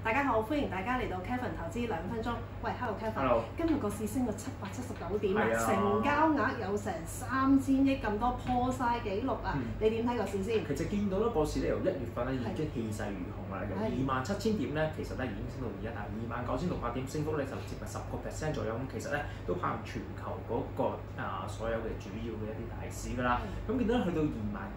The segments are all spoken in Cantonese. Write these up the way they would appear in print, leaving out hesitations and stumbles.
大家好，歡迎大家嚟到 Kevin 投資2分鐘。喂，Hello Kevin， 今日個市升到779點啊，成交額有成3000億咁多，破晒紀錄啊！你點睇個市先？ 其實見到咧個市咧由1月份咧已經氣勢如虹啦，由27000點咧其實咧已經升到而家29600點，升幅咧就接近10%左右。咁其實咧都跑贏全球嗰個所有嘅主要嘅一啲大市㗎啦。咁見到去到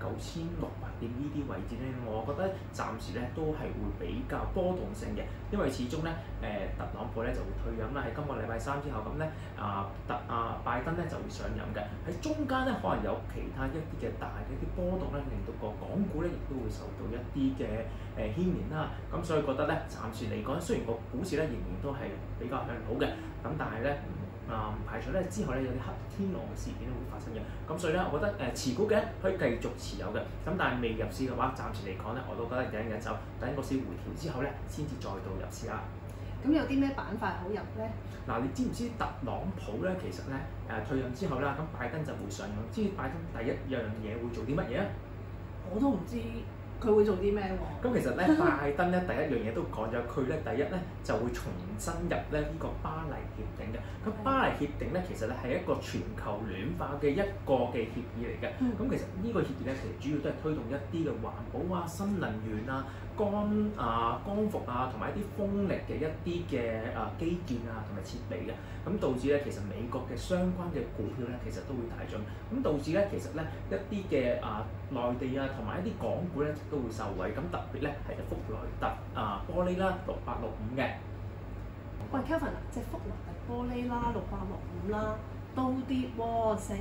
29600點呢啲位置咧，我覺得暫時咧都係會比較波動性嘅，因為始終咧特朗普咧就會退任啦，喺今個禮拜3之後咁咧拜登咧就會上任嘅。喺中間咧可能有其他一啲嘅大嘅一啲波動咧，令到個港股咧亦都會受到一啲嘅牽連啦。咁所以覺得咧暫時嚟講，雖然個股市咧仍然都係比較向好嘅，咁但係咧唔排除咧之後咧有啲黑天鵝嘅事件會發生嘅。咁所以咧，我覺得持股嘅可以繼續持有嘅。咁但係未入市嘅話，暫時嚟講咧，我都覺得忍一走，等個市回調之後咧，先至再度入市啦。 咁有啲咩板塊好入咧？ 嗱，你知唔知特朗普咧其實咧退任之後啦，咁拜登就會上任。知拜登第一樣嘢會做啲乜嘢啊？ 我都唔知佢會做啲咩喎。 咁其實咧，拜登咧第一樣嘢都講咗，佢咧第一咧就會重新入咧呢個巴黎協定嘅。咁巴黎協定咧其實咧係一個全球暖化嘅一個嘅協議嚟嘅。咁其實呢個協議咧其實主要都係推動一啲嘅環保啊、新能源啊、光伏啊，同埋一啲風力嘅一啲嘅基建啊同埋設備嘅。咁導致咧其實美國嘅相關嘅股票咧其實都會大漲。咁導致咧其實咧一啲嘅內地啊同埋一啲港股咧都會受惠。咁特別咧係福萊特玻璃啦6865嘅。 喂 Kevin 啊，即係福萊特玻璃啦6865啦都跌喎，成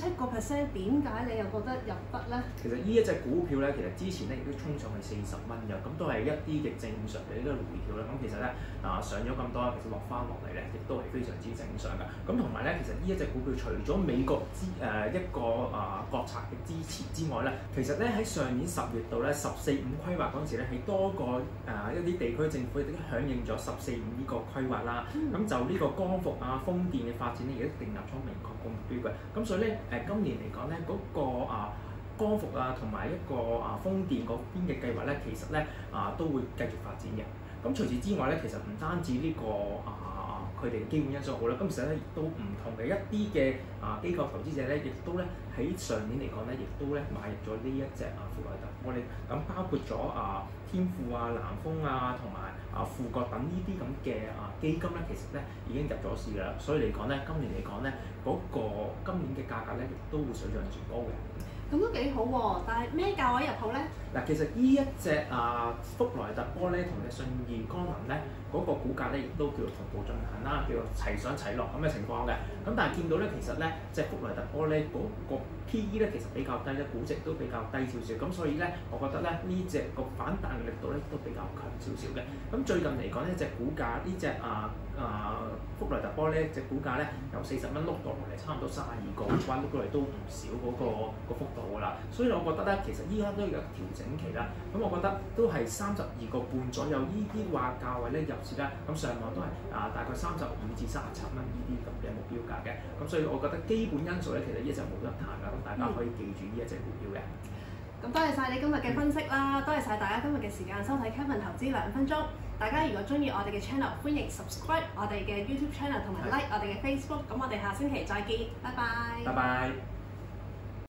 2.7%，點解你又覺得入得咧？ 其實呢一隻股票咧，其實之前咧亦都衝上去40蚊嘅，咁都係一啲嘅正常嘅一個回調啦。咁其實咧上咗咁多，其實落翻落嚟咧，亦都係非常之正常嘅。咁同埋咧，其實呢一隻股票除咗美國一個國策嘅支持之外咧，其實咧喺上年10月度咧14.5規劃嗰陣時咧，喺多個一啲地區政府亦都響應咗14.5呢個規劃啦。咁就呢個光伏風電嘅發展咧，亦都訂立咗明確個目標嘅。咁所以咧今年嚟講咧嗰個光伏同埋一個風電嗰邊嘅計劃咧，其實咧都會繼續發展嘅。咁除此之外咧，其實唔單止呢個佢哋嘅基本因素好啦，咁其實咧亦都唔同嘅一啲嘅機構投資者咧，亦都咧喺上年嚟講咧，亦都咧買入咗呢一隻福萊特玻璃。咁包括咗天富南豐同埋富國等呢啲咁嘅基金咧，其實咧已經入咗市㗎啦。所以嚟講咧，今年嚟講咧，嗰個今年嘅價格咧，亦都會水漲船高嘅。 咁都幾好喎，但係咩價位入好咧？ 嗱，其實呢一隻福萊特玻璃同嘅信義光能咧，嗰個股價咧亦都叫做同步進行啦，叫做齊上齊落咁嘅情況嘅。咁但係見到咧，其實咧即係福萊特玻璃嗰個 P/E 咧，其實比較低，估值都比較低少少。咁所以咧，我覺得咧呢隻個反彈力度咧都比較強少少嘅。咁最近嚟講呢隻股價呢隻福萊特玻璃隻股價咧由40蚊碌到落嚟，差唔多32個，碌到嚟都唔少嗰個幅度㗎啦。所以我覺得咧，其實依家都有調整期啦。咁我覺得都係32個半左右，呢啲話價位咧入市啦。咁上網都係大概35至37蚊呢啲咁嘅目標價嘅。咁所以我覺得基本因素咧，其實一直冇得彈㗎。咁大家可以記住呢一隻股票嘅。 咁多謝晒你今日嘅分析啦，多謝晒大家今日嘅時間收睇 Kevin 投資2分鐘。大家如果中意我哋嘅 channel， 歡迎 subscribe 我哋嘅 YouTube channel 同埋 like 我哋嘅 Facebook。咁我哋下星期再見，拜拜。 拜拜。